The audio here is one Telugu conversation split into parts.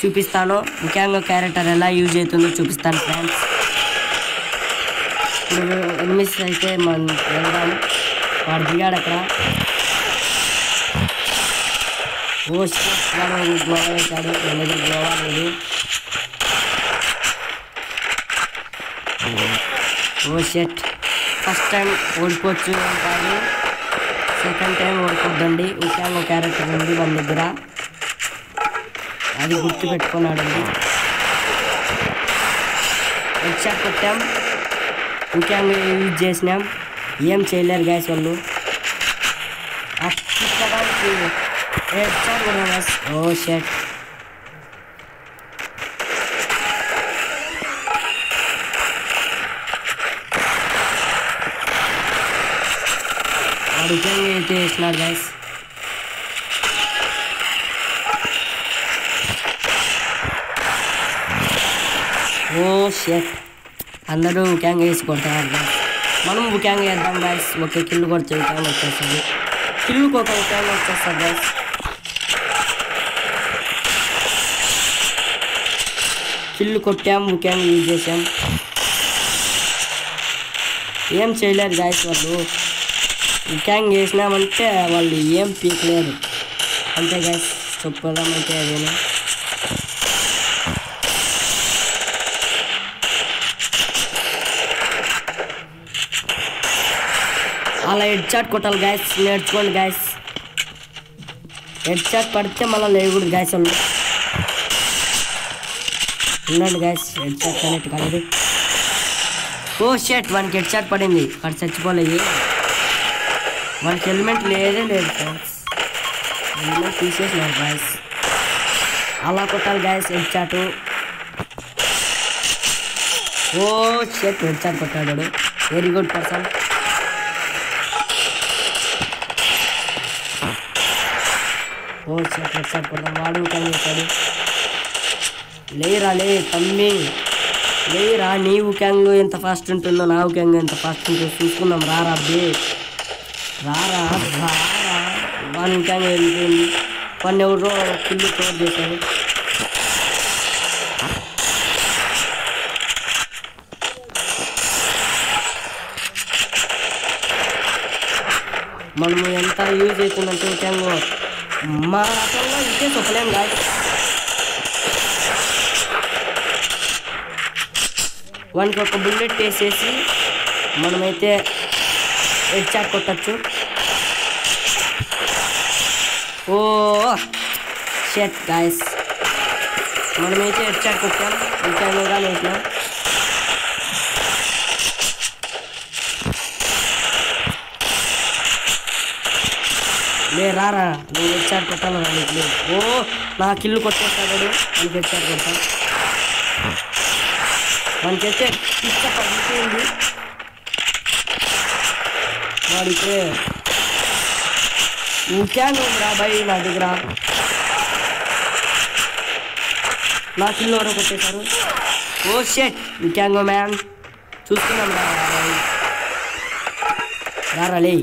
చూపిస్తాను. ముఖ్యంగా క్యారెక్టర్ ఎలా యూజ్ అవుతుందో చూపిస్తాను ఫ్రెండ్స్. ఇప్పుడు ఎనిమిస్ అయితే మనం వెళ్దాం. వాడు దిగాడు అక్కడ. ఓ గ్లోవా వేశాడు. మన దగ్గర గ్లోవా లేదు. ఓ షెట్, ఫస్ట్ టైం ఓడిపోవచ్చు అంటారు, సెకండ్ టైం ఓడిపోద్దండి. ముఖ్యంగా క్యారెక్టర్ ఉంది మన దగ్గర, అది గుర్తు పెట్టుకున్నాడండి. హెడ్షాట్ కొట్టాం, ముఖ్యంగా యూజ్ చేసినాం. ఏం చేయలేరు గైస్ వాళ్ళు. హెడ్షాట్ కూడా గైస్. ఓ షెట్, వాడు ముఖ్యంగా అయితే వేసినాడు గైస్. ఓ షెట్, అందరూ ముఖ్యంగా వేసి కొడతారు గైస్. మనం ముఖ్యంగా వేద్దాం గైస్. ఒక కిల్లు కొడితే ముఖ్యంగా వచ్చేస్తుంది. కిల్లుకి ఒక ముఖ్యంగా వచ్చేస్తుంది గైస్. కిల్లు కొట్టాం, ముఖ్యంగా యూజ్ చేసాం. ఏం చేయలేరు గైస్ వాళ్ళు. ముఖ్యంగా వేసినామంటే వాళ్ళు ఏం పీకలేరు అంతే గైస్. చెప్పదామంటే అదేనా. అలా హెడ్ షాట్ కొట్టాలి గైస్, నేర్చుకోండి గైస్. హెడ్ షాట్ పడితే మళ్ళీ లేకూడదు గైస్ వాళ్ళు. ఉండండి గైస్, హెడ్ షాట్ కనెక్ట్ కాలేదు. ఓ షెట్, వానికి హెడ్ షాట్ పడింది, వాడు చచ్చిపోలేదు. వానికి హెల్మెట్ లేదే లేదు ఫ్రెండ్స్, హెల్మెట్ తీసేసినారు గైస్. అలా కొట్టాలి guys head shot. Oh shit, head shot కొట్టాడు. Very good person. Oh shit, head shot కొడతాం. వాడు కనిపించాడు. లేరా లే తమ్మి, లేరా. నీ ఉక్యాంగ్ ఎంత ఫాస్ట్ ఉంటుందో నా ఉక్యాంగ్ ఎంత ఫాస్ట్ ఉంటుందో చూసుకుందాం. రారా అబ్బే, రారా రారా. వాని ఉక్యాంగ్ వెళ్ళిపోయింది. వాడిని ఎవరో కిల్లు కవర్ చేశారు. మనము ఎంత యూజ్ అవుతుందంటే ఉక్యాంగ్ మా ఆటల్లో ఇదే చెప్పలేం కాదు. వానికి ఒక బుల్లెట్ వేసేసి మనమైతే హెడ్ షాట్ కొట్టచ్చు. ఓ షెట్ గాయస్, మనమైతే హెడ్ షాట్ కొట్టాం. ఇంకా వేసినాం. లే రారా, నువ్వు హెడ్ షాట్ కొట్టాను రా నీకు. ఓ నా కిల్లు కొట్టేస్తాడు, మనకి హెడ్ షాట్ కొట్టాం. మనకైతే పిచ్చ పడిపోయింది. వాడితే ఇంకేం రా బాయ్ నా దగ్గర. నా కిల్లు ఎవరో కొట్టేశారు. ఓ షెట్, ఇంకేంగో మ్యాన్ చూసుకున్నాం రా. రారా లే,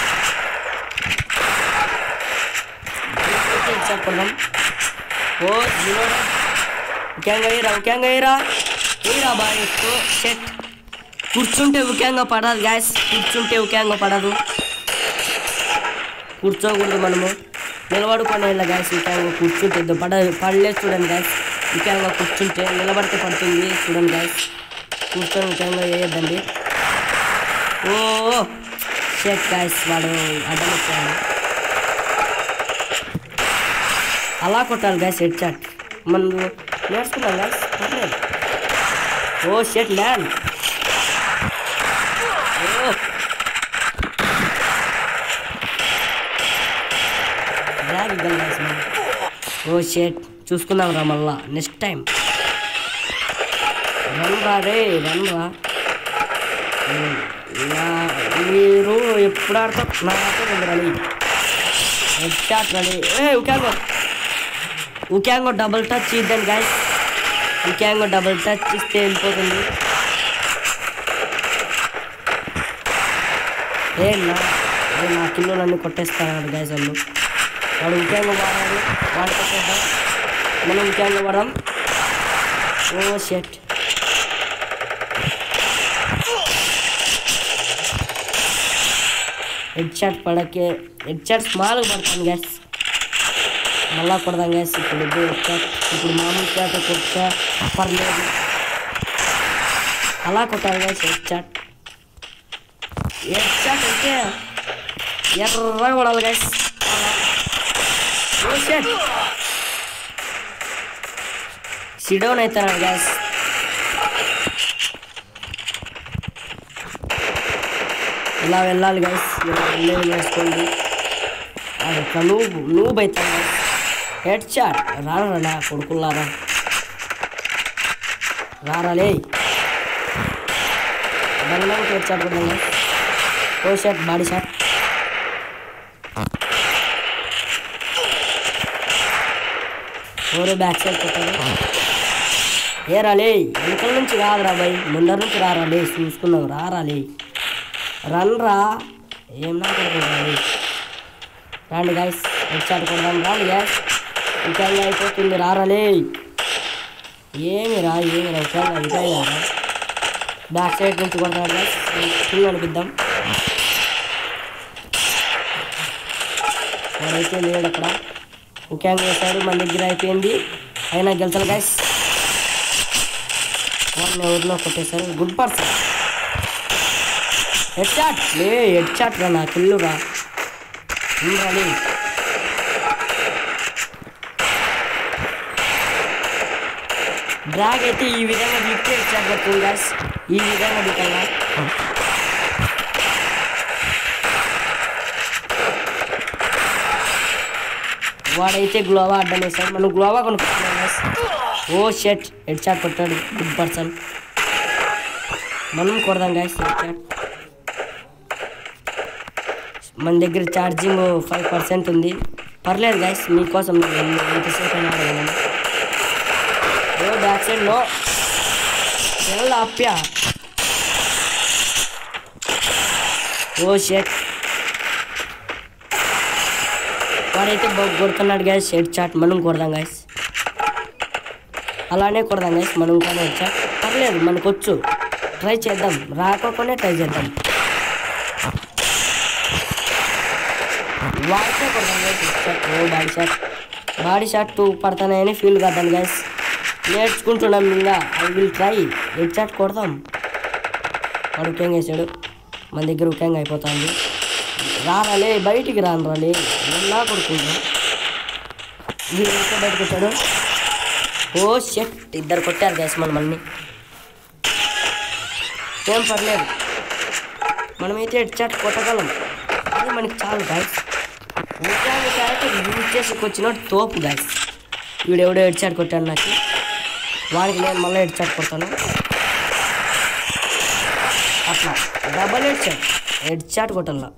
చెప్పడం. ఓ ఇంకేంగా వేయరా, ఇంకేంగా వేయరా, వేయరా బాయ్. ఓ షెట్, కూర్చుంటే ముఖ్యంగా పడదు గ్యాస్. కూర్చుంటే ముఖ్యంగా పడదు, కూర్చోకూడదు. మనము నిలబడుకొని వెళ్ళా గ్యాస్. ముఖ్యంగా కూర్చుంటే పడలేదు చూడండి గ్యాస్. ముఖ్యంగా కూర్చుంటే నిలబడితే పడుతుంది చూడండి గ్యాస్. కూర్చొని ముఖ్యంగా వేయద్దండి. ఓ షెట్ గ్యాస్, వాడు అడ్డం వచ్చాడు. అలా కొట్టాలి గ్యాస్ హెడ్ షాట్. మనం నేర్చుకుంటాం గ్యాస్, పర్లేదు. ఓ షెట్ ల్యాండ్. ఓ షెట్, చూసుకుందాం రా మళ్ళా నెక్స్ట్ టైం. రన్ రా రే, రన్ రా. మీరు ఎప్పుడు ఆడతాం నా రెడీ. Head shot ready. ఉక్యాంగో డబుల్ టచ్ ఇద్దాం గాయస్. ఉక్యాంగో డబుల్ టచ్ ఇస్తే వెళ్ళిపోతుంది. నా కిల్లోలన్నీ కొట్టేస్తాడు గాయస్ వాళ్ళు. వాడు ఉక్యాంగో వాడాడు, వాడు కొట్టేద్దాం. మనం ముఖ్యంగా పడదాం. ఓ షెట్ హెడ్ షాట్ పడకే హెడ్ షాట్ స్మాల్గా పడతాను గ్యాస్. మళ్ళా కొడదాం గ్యాస్. ఇప్పుడు మామూలు షాట్ కొట్టా పర్లేదు, అలా కొట్టాలి గ్యాస్. హెడ్ షాట్ అయితే ఎర్రగా కొడాలి గ్యాస్. ఓ షెట్ సిడౌన్ అవుతాను గ్యాస్. ఇలా వెళ్ళాలి గైస్. ఇలా వేసుకోండి. అక్కడ నూబ్ అవుతాను గైస్. హెడ్ షాట్ రారా నా కొడుకులారా, రారాలే. హెడ్ షాట్ కొట్టాను. Oh shot body shot. ఓరో బ్యాక్ సైడ్ కొట్టాను. ఏ రాలే, వెనకల నుంచి రాదురా బాయ్, ముందర నుంచి రారాలే. చూసుకుందాం, రారాలే. రన్ రా, ఏం నా కొడుకుంటారు. రండి గైస్, హెడ్ షాట్ కొడదాం. రాండి గ్యాస్. విజయంగా అయిపోతుంది, రారాలే. ఏమిరా విజయంగా విజయంగా బ్యాక్ సైడ్ నుంచి కొడతాడు గ్యాస్. ఫుల్ అనిపిద్దాం. వాడైతే లేడు అక్కడ. ముఖ్యంగా వేసాడు, మన దగ్గర అయిపోయింది. అయినా గెలిచాలి గైస్. వాళ్ళని ఎవరినో కొట్టేశారు. Good person. Head shot head shot రా, నా కిల్లు రా. డ్రాగ్ అయితే ఈ విధంగా దిక్కే హెడ్ షాట్ పడుతుంది గ్యాస్. ఈ విధంగా దిక్కాలా. వాడైతే గ్లోవా అడ్డం వేసాడు. మనం గ్లోవా కొనుక్కుంటున్నాం guys. Oh shit head shot కొట్టాడు. Good person. మనం కొడదాం గ్యాస్ హెడ్ షాట్. మన దగ్గర ఛార్జింగ్ 5% ఉంది. పర్లేదు గైస్, మీకోసం ఎంతసేపు అయినా ఆడగలను. ఓ బ్యాక్ సైడ్ నో ఎలా అప్యా. ఓ షెట్ వాడైతే కొడుతున్నాడు గైస్ హెడ్ షాట్. మనం కొడదాం గైస్, అలానే కొడదాం గైస్. మనం కానీ హెడ్ షాట్ పర్లేదు, మనకొచ్చు. ట్రై చేద్దాం, రాకపోతే ట్రై చేద్దాం. వాడితే కొడతాను guys head shot. Oh body shot 2 పడతానని ఫీల్ కాదాను గైస్. నేర్చుకుంటున్నాం ఇంకా. I will try. Head shot కొడతాం. వాడు ఉక్యంగా వేసాడు. మన దగ్గర ఉక్యంగా అయిపోతుంది. రారాలే, బయటికి రాలే. ఎలా కొడుకుంటాం. వీడు ఇంకా బయటకు వచ్చాడు. ఓ షెట్ ఇద్దరు కొట్టారు గైస్ మనల్ని. ఏం పర్లేదు, మనమైతే హెడ్ షాట్ కొట్టగలం. అది మనకి చాలు గైస్. ఉక్యాంగ్ క్యారెక్టర్ యూజ్ చేసి వచ్చినట్టు తోపు గైస్. వీడెవడో హెడ్ షాట్ కొట్టాను నాకు. వాడికి నేను మళ్ళీ హెడ్ షాట్ కొడతాను. అట్లా డబల్ హెడ్ షాట్ కొట్టాల.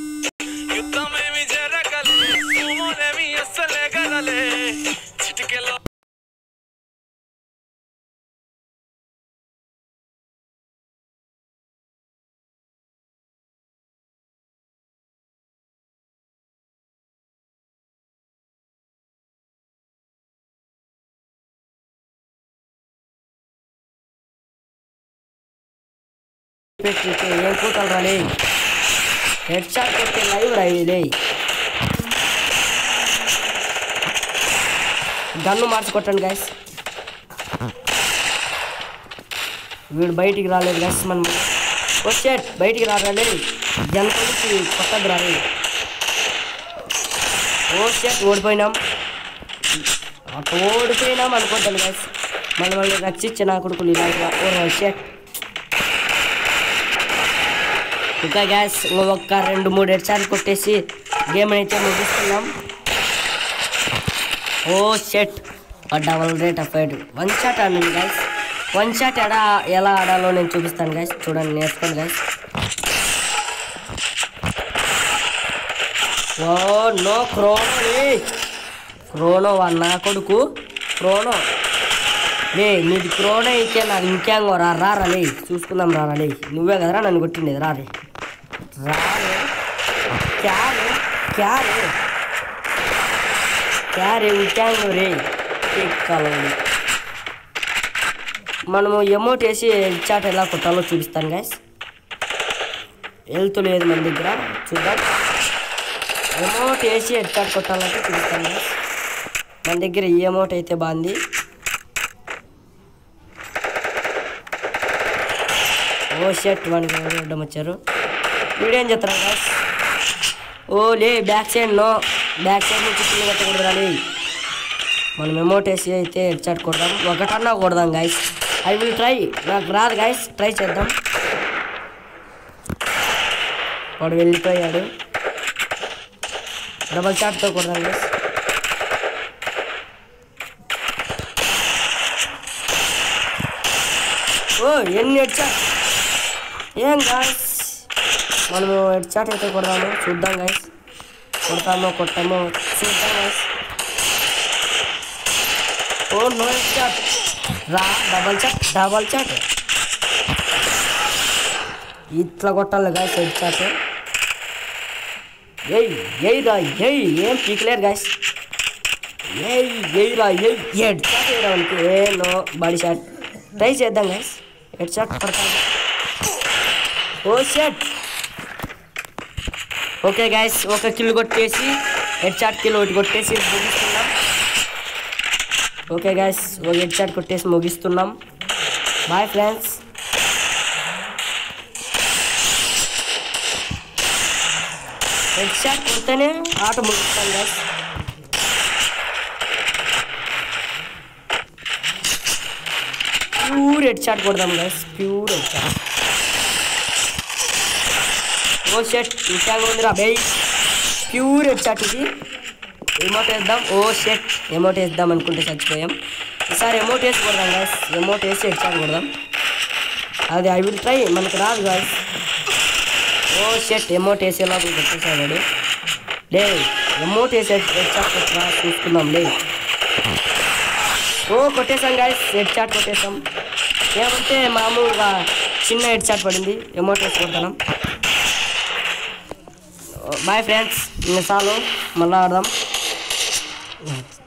ఏం కూతలు రాలే. హెడ్ షాట్ కొట్టే లైవ్ రాయిలే. గన్ను మార్చి కొట్టండి గైస్. వీడు బయటికి రాలేదు గైస్. మనం వచ్చే బయటికి రాలే. జనపడికి కొట్టదు రాలే. ఓ షెట్ ఓడిపోయినాం. అటు ఓడిపోయినాం అనుకుంటాను గైస్. మళ్ళీ రక్షించే నా కొడుకులు ఇలా. ఓ షెట్ ఇంకా గ్యాస్. ఒక్క 2-3 హెడ్ షాట్ కొట్టేసి గేమ్ అయితే ముగిస్తున్నాం. Oh shit double rate of fight. 1 shot ఆడండి గైస్. 1 షాట్ ఎలా ఆడాలో నేను చూపిస్తాను గైస్. చూడండి, నేర్చుకోండి గైస్. ఓ నో క్రోనో వాడు నా కొడుకు. క్రోనో నీది క్రోనో అయితే నాకు ఇంకేంగో రారాలే. చూసుకుందాం, రారాలే. నువ్వే కదరా నన్ను కొట్టిండేది. రారే క్యారే ఇంకేంగో రే. ఎక్కాలండి. మనము ఎమోట్ వేసి హెడ్ షాట్ ఎలా కొట్టాలో చూపిస్తాను గైస్. హెల్త్ లేదు మన దగ్గర, చూద్దాం. ఎమోట్ వేసి హెడ్ షాట్ కొట్టాలంటే చూపిస్తాను గైస్. మన దగ్గర ఈ ఎమోట్ అయితే బాగుంది. ఓ షర్ట్ వన్కి అడ్డం వచ్చారు. వీడియో ఏం చేస్తారు గైస్? ఓ లే, back side no, back side నుంచి కింద కట్టకూడదు రాలి. మనం ఎమోట్ వేసి అయితే హెడ్ షాట్ కొడదాం. ఒకటన్నా కొడదాం గైస్. I will try. నాకు రాదు గైస్, ట్రై చేద్దాం. వాడు వెళ్ళిపోయాడు. డబల్ షాట్తో కొడదాం గైస్. ఓ ఎన్ని హెడ్ షాట్! ఏం గైస్, మనము హెడ్ షాట్ అయితే కొడదాము, చూద్దాం గైస్. కొడతామో కొట్టామో చూద్దాం guys. Oh no head shot రా. డబల్ షాట్ ఇట్లా కొట్టాలి గైస్ హెడ్ షాట్. రా ఏం పీకలేరు గైస్. రా హెడ్ షాట్ వేయడానికి. No body shot. ట్రై చేద్దాం గైస్. హెడ్ షాట్ పడతాను. Oh shot. ఓకే గైస్, ఒక కిల్ కొట్టేసి హెడ్ షాట్ కిల్ ఒకటి కొట్టేసి ముగిస్తున్నాం. ఓకే గైస్, ఒక హెడ్ షాట్ కొట్టేసి ముగిస్తున్నాం. Bye friends. హెడ్ షాట్ కొడితేనే ఆట ముగిస్తాం గైస్. ప్యూర్ హెడ్ షాట్ కొడదాం guys, pure head shot. Oh shit ఇంకా ఉందిరా బై. ప్యూర్ హెడ్ షాట్ ఇది. ఎమోట్ వేద్దాం. ఓ షర్ట్ ఎమోట్ వేద్దాం అనుకుంటే చచ్చిపోయాం. ఈసారి ఎమోట్ వేసి కొడదాం గాయస్. ఎమోట్ వేసి హెడ్ షాట్ కొడదాం. అది ఐ విల్ ట్రై. మనకు రాదు గాయస్. ఓ షర్ట్ ఎమోట్ వేసేలా కొట్టేసాడు. లే ఎమోట్ వేసి హెడ్ షాట్ కొట్టరా చూసుకుందాం. లే ఓ కొట్టేసాం గాయస్, హెడ్ షాట్ కొట్టేసాం. ఏమంటే మామూలుగా చిన్న హెడ్ షాట్ పడింది. ఎమోట్ వేసి కొడతాం. బాయ్ ఫ్రెండ్స్, ఇంకా చాలు, మళ్ళీ ఆడదాం.